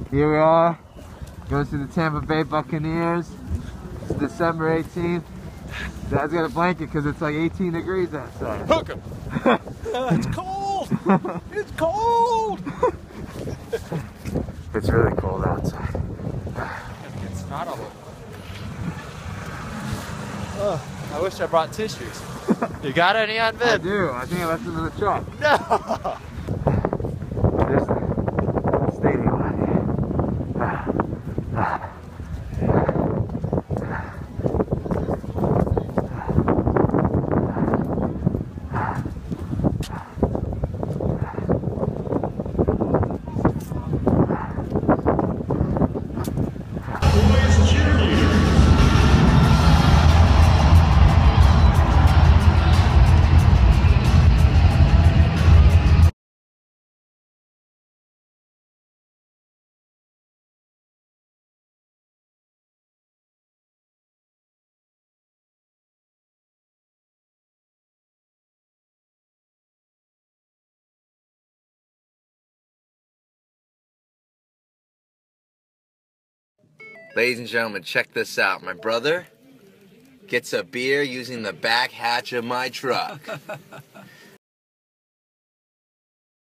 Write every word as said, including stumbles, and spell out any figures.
Here we are. Goes to the Tampa Bay Buccaneers. It's December eighteenth. Dad's got a blanket because it's like eighteen degrees outside. Hook him! It's cold! It's cold! It's really cold outside. It's not all over. Oh, I wish I brought tissues. You got any on I Vin? do. I think I left them in the truck. No! There's the stadium out here. Ladies and gentlemen, check this out. My brother gets a beer using the back hatch of my truck.